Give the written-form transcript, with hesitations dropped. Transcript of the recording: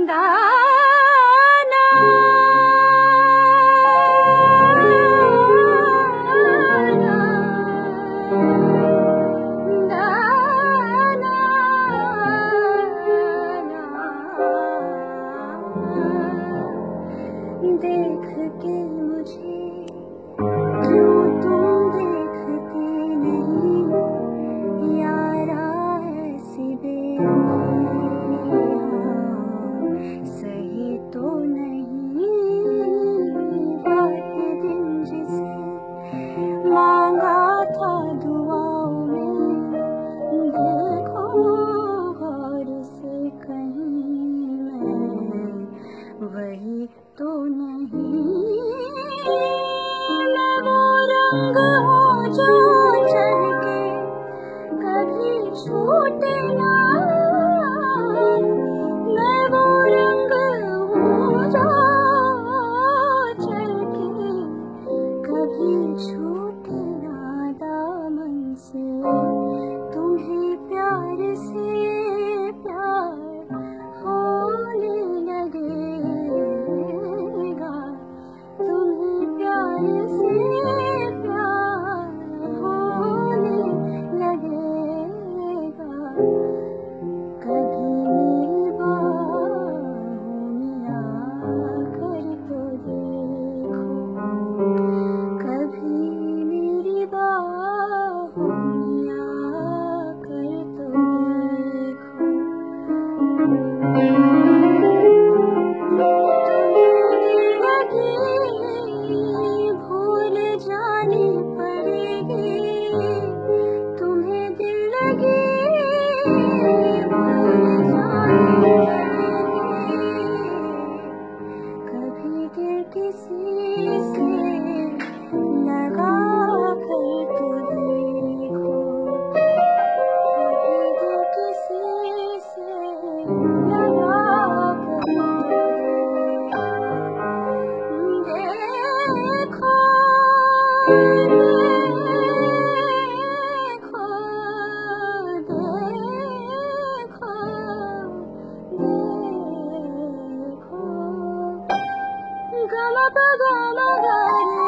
दाना दाना देख के मुझे क्यों तुम देखते नहीं यारा ऐसी बेरुखी सही तो नहीं रात दिन जिसे मांगा था दुआओं में देखो गौर से कहीं मैं वही तो नहीं मैं वो रंग हूँ जो चढ़के कभी छूटे ना मैं वो रंग हूँ जो चढ़के कभी छूटे ना दामन से तुम्हें प्यार से प्यार होने लगेगा तुम्हें प्यार से प्यार होने लगेगा कभी मेरी बाहों में आकर तो देखो कभी मेरी बाहों में आकर तो देखो भूल जानी पड़ेगी तुम्हें दिल लगी भूल जानी पड़ेगी कभी दिल किसी से लगा कर तो देखो कभी दिल किसी से लगा कर देखो देखो देखो देखो गम प गम गर